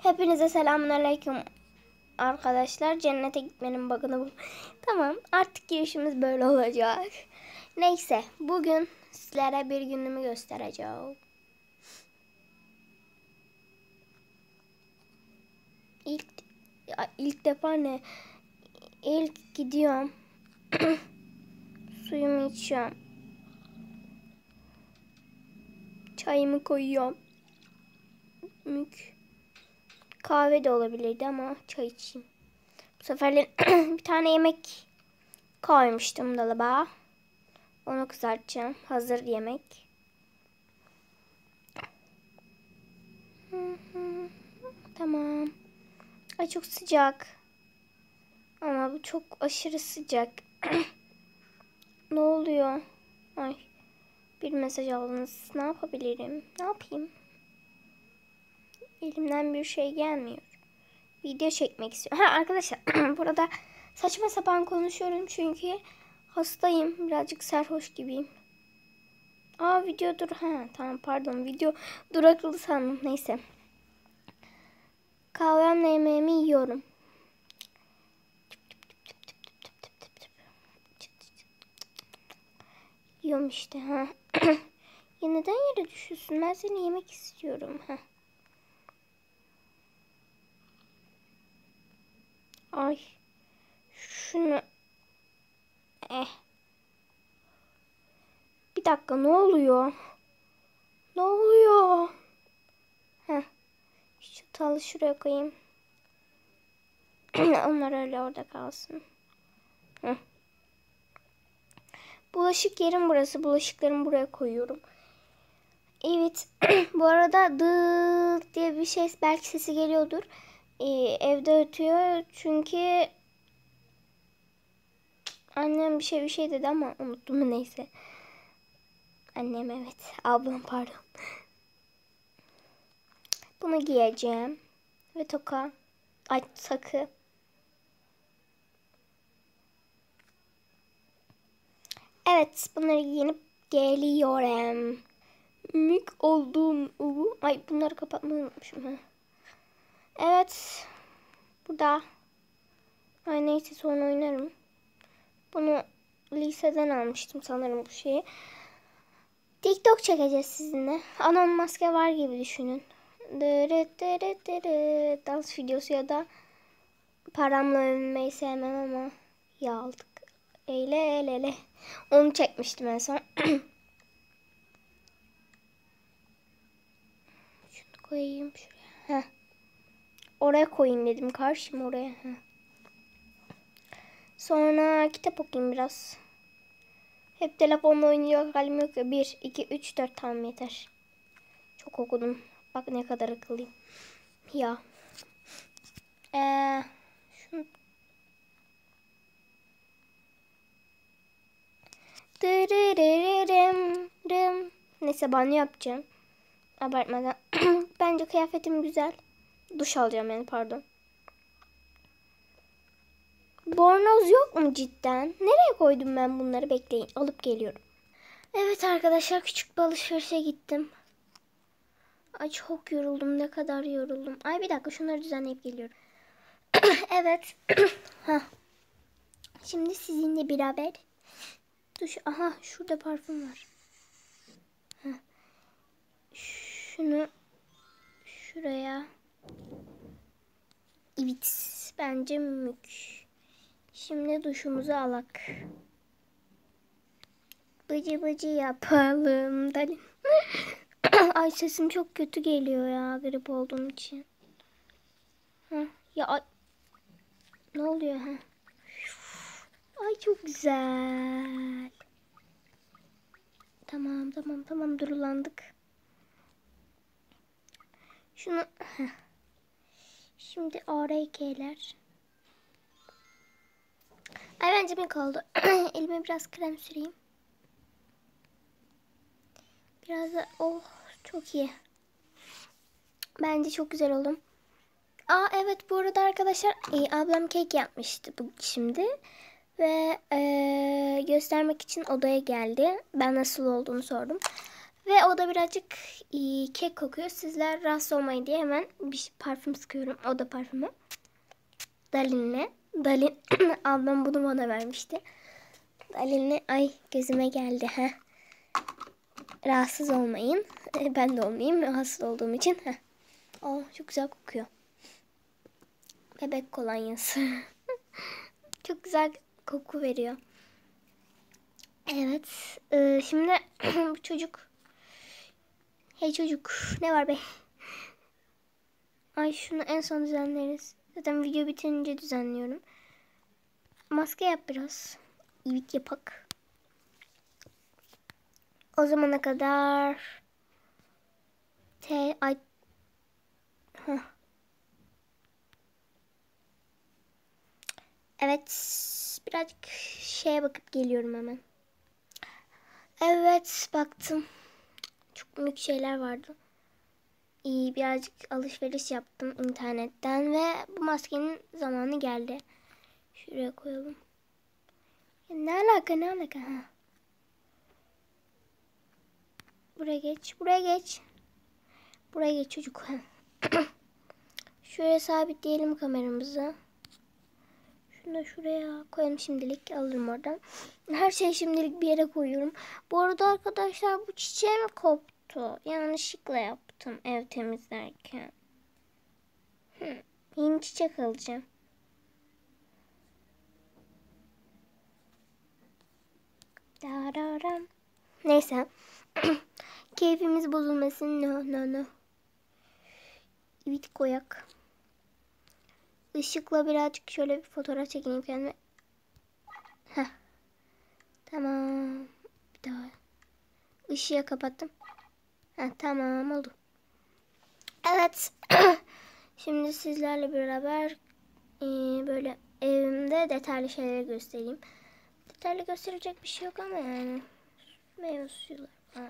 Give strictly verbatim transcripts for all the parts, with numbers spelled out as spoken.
Hepinize selamünaleyküm arkadaşlar. Cennete gitmenin bug'ını bul. Tamam, artık girişimiz böyle olacak. Neyse, bugün sizlere bir günümü göstereceğim. İlk ilk defa ne? İlk gidiyorum. Suyumu içiyorum. Çayımı koyuyorum. Mük. Kahve de olabilirdi ama çay içeyim. Bu seferler bir tane yemek koymuştum dolaba. Onu kızartacağım. Hazır yemek. Tamam. Ay çok sıcak. Ama bu çok aşırı sıcak. Ne oluyor? Ay. Bir mesaj aldınız. Ne yapabilirim? Ne yapayım? Elimden bir şey gelmiyor. Video çekmek istiyorum. Ha arkadaşlar burada saçma sapan konuşuyorum çünkü hastayım. Birazcık sarhoş gibiyim. Aa video dur. Ha tamam pardon. Video duraklı sandım. Neyse. Kahvemle yemeğimi yiyorum. Yiyorum işte. Ha. Ya neden yere düşüyorsun? Ben seni yemek istiyorum. Ha. Ay. Şunu. Eh. Bir dakika ne oluyor? Ne oluyor? Heh. Şu çatalı şuraya koyayım. Onlar öyle orada kalsın. Heh. Bulaşık yerim burası. Bulaşıklarımı buraya koyuyorum. Evet. Bu arada dıt diye bir şey belki sesi geliyordur. Ee, evde ötüyor. Çünkü annem bir şey bir şey dedi ama unuttum mu neyse. Annem evet. Ablam pardon. Bunu giyeceğim. Ve toka. Ay takı. Evet bunları giyinip geliyorum. Mük olduğum uvu. Ay bunları kapatmayı unutmuşum. Ha. Evet. Burada. Ay neyse sonra oynarım. Bunu liseden almıştım sanırım bu şeyi. TikTok çekeceğiz sizinle. Anon maske var gibi düşünün. Dırı dırı dırı. Dans videosu ya da paramla övünmeyi sevmem ama ya aldık. Eyle eyle eyle. Onu çekmiştim en son. Şunu koyayım şuraya. Heh. Oraya koyayım dedim. Karşıma oraya. Heh. Sonra kitap okuyayım biraz. Hep telefonla oynuyor halim yok ya. bir, iki, üç, dört tamam yeter. Çok okudum. Bak ne kadar akıllıyım. Ya. Eee. Şunu. Dırırırırım. Neyse banyo yapacağım. Abartmadan. Bence kıyafetim güzel. Duş alacağım yani pardon. Bornoz yok mu cidden? Nereye koydum ben bunları? Bekleyin. Alıp geliyorum. Evet arkadaşlar küçük bir alışverişe gittim. Ay çok yoruldum. Ne kadar yoruldum. Ay bir dakika şunları düzenleyip geliyorum. Evet. Şimdi sizinle beraber duş. Aha şurada parfüm var. Heh. Şunu şuraya. Evet. Bence mük. Şimdi duşumuzu alak. Bıcı bıcı yapalım. Ay sesim çok kötü geliyor ya grip olduğum için. Heh. Ya ay. Ne oluyor ha? Ay çok güzel. Tamam tamam tamam durulandık. Şunu heh. Şimdi oraya keyler. Ay bence bir kaldı. Elime biraz krem süreyim. Biraz da oh çok iyi. Bence çok güzel oldum. Aa evet bu arada arkadaşlar e, ablam kek yapmıştı bu şimdi. Ve e, göstermek için odaya geldi. Ben nasıl olduğunu sordum. Ve o da birazcık e, kek kokuyor. Sizler rahatsız olmayın diye hemen bir parfüm sıkıyorum. O da parfümü. Dalin'le. Dalin ablam bunu bana vermişti. Dalin'le ay gözüme geldi. Heh. Rahatsız olmayın. Ben de olmayayım rahatsız olduğum için. Heh. Oh, çok güzel kokuyor. Bebek kolonyası. Çok güzel koku veriyor. Evet. E, şimdi bu çocuk. Hey çocuk. Ne var be? Ay şunu en son düzenleriz. Zaten video bitirince düzenliyorum. Maske yap biraz. İvik yapak. O zamana kadar T ay Heh. Evet, birazcık şeye bakıp geliyorum hemen. Evet, baktım. Çok büyük şeyler vardı. İyi, birazcık alışveriş yaptım internetten ve bu maskenin zamanı geldi. Şuraya koyalım. Ya ne alaka ne alaka ha? Buraya geç, buraya geç. Buraya geç çocuk. Şuraya sabitleyelim kameramızı. Şunu da şuraya koyalım şimdilik. Alırım oradan. Her şeyi şimdilik bir yere koyuyorum. Bu arada arkadaşlar bu çiçeğim koptu. Yanlışlıkla yaptım ev temizlerken. Hı. Yeni çiçek alacağım. Dararam. Neyse. Keyfimiz bozulmasın. No no no. Evet koyak. Işıkla birazcık şöyle bir fotoğraf çekeyim kendime. Heh. Tamam. Bir daha. Işığı kapattım. Heh, tamam oldu. Evet. Şimdi sizlerle beraber e, böyle evimde detaylı şeyleri göstereyim. Detaylı gösterecek bir şey yok ama yani. Meyve suyu falan.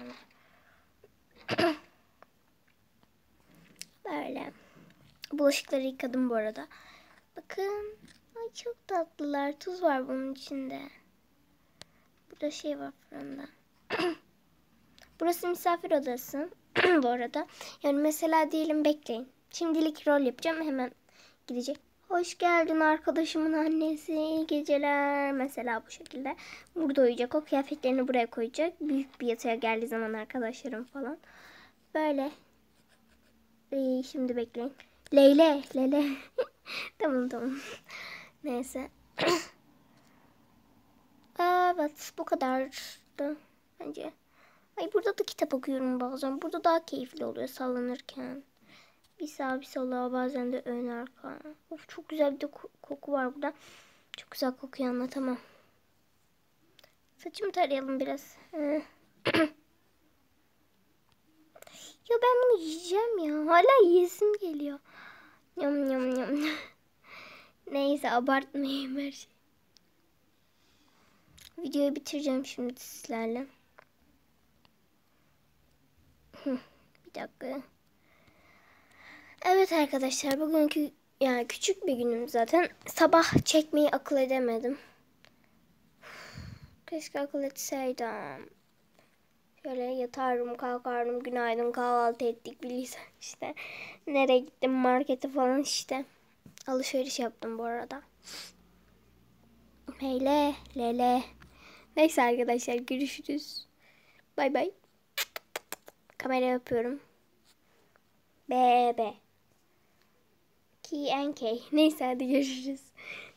Böyle. Bulaşıkları yıkadım bu arada. Bakın. Ay çok tatlılar. Tuz var bunun içinde. Burada şey var fırında. Burası misafir odası. Bu arada. Yani mesela diyelim bekleyin. Şimdilik rol yapacağım. Hemen gidecek. Hoş geldin arkadaşımın annesi. İyi geceler. Mesela bu şekilde. Burada uyuyacak. O kıyafetlerini buraya koyacak. Büyük bir yatağa geldiği zaman arkadaşlarım falan. Böyle. Ee, şimdi bekleyin. Leyle. Lele. Tamam tamam. Neyse. Evet. Bu kadardı. Bence. Ay burada da kitap okuyorum bazen. Burada daha keyifli oluyor sallanırken. Bir sağa bir sola bazen de ön arka. Of çok güzel bir de koku var burada. Çok güzel kokuyu anlatamam. Saçımı tarayalım biraz. Ya ben bunu yiyeceğim ya. Hala yiyesim geliyor. Yum yum yum. Neyse abartmayayım her şey. Videoyu bitireceğim şimdi sizlerle. Bir dakika. Evet arkadaşlar bugünkü yani küçük bir günüm zaten. Sabah çekmeyi akıl edemedim. Keşke akıl etseydim. Şöyle yatarım kalkarım günaydın kahvaltı ettik bilirsen işte. Nereye gittim markete falan işte. Alışveriş yaptım bu arada. Hele lele. Neyse arkadaşlar görüşürüz. Bay bay. Kamera yapıyorum. B B. K and K. Neyse hadi görüşürüz.